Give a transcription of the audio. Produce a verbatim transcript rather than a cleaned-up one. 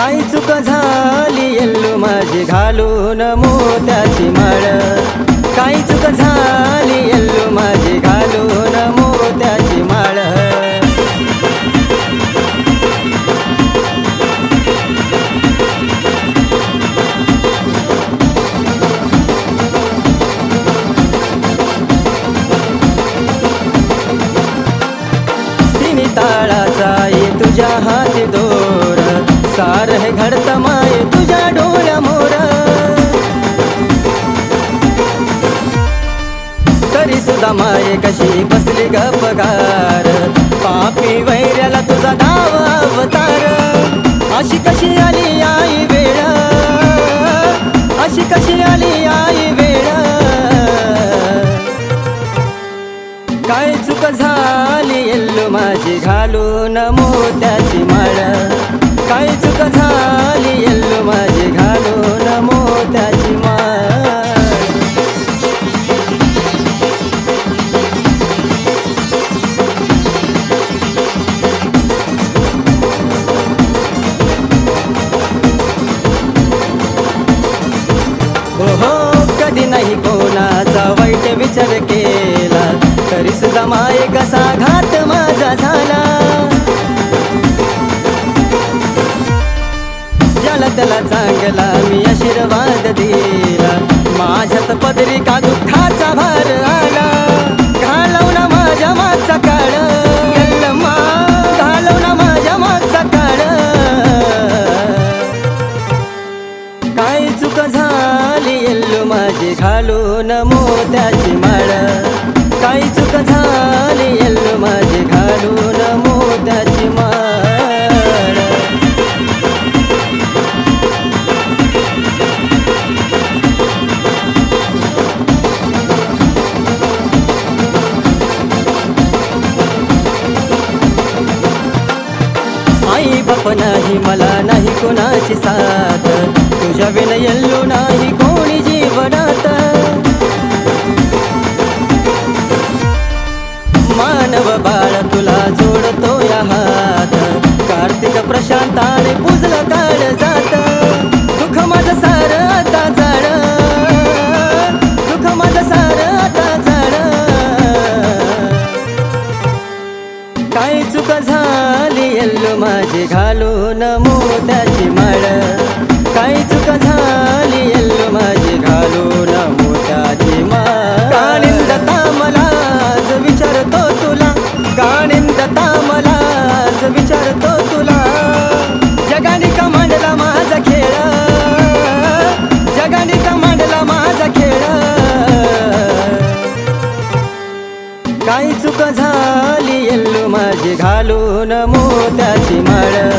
काही चूक झाली येल्लू माझी घालून मोत्याची माळ, काही चूक झाली येल्लू माझी घालून मोत्याची माळ। तिन्ही ताळाचा ये तुझ्या हाती दोर, सार हे घडत माये तुझ्या डोळ्या मोर। तरी सुद्धा माये कशी बसली ग पगार, पापी वैऱ्याला तुझा नाव अवतार। अशी कशी आली आई वेळ, अशी कशी आली आई वेळ। काय चूक झाली येल्लू माझी घालून मोत्याची माळ, काय चूक झाली येल्लू माझी घालून मोत्याची माळ। हो कधी नाही कोणाचा वाईट विचार केला, तरी सुद्धा माये कसा घात माझा झाला। ज्याला त्याला चांगला मी आशीर्वाद दिला, माझ्याच पदरी का दुःखाचा भार आला। घालवून माझ्या मागचा काळ यल्लम्मा, घालवून माझ्या मागचा काळ। काय चूक झाली येल्लू माझी घालून मोत्याची माळ, काही चूक झाली येल्लू माझी घालून मोत्याची माळ। आई बाप नाही मला नाही कोणाची साथ, तुझ्या विन येल्लू नाही कोणी जीवनात। मानव बाळ तुला जोडतो या हात, कार्तिक प्रशांताने पुजलं काळ जात। दुःख माझं सार आता जाळ, दुःख माझं सार आता जाळ। काय चूक झाली येल्लू माझी घालून मोत्याची माळ, काही चूक झाली येल्लू माझी घालून मोत्याची माळ। काळिंदता मलाच विचारतो तुला, काळिंदता मलाच विचारतो तुला। जगाने का मांडला माझा खेळ, जगाने का मांडला माझा खेळ। काही चूक झाली येल्लू माझी घालून मोत्याची माळ,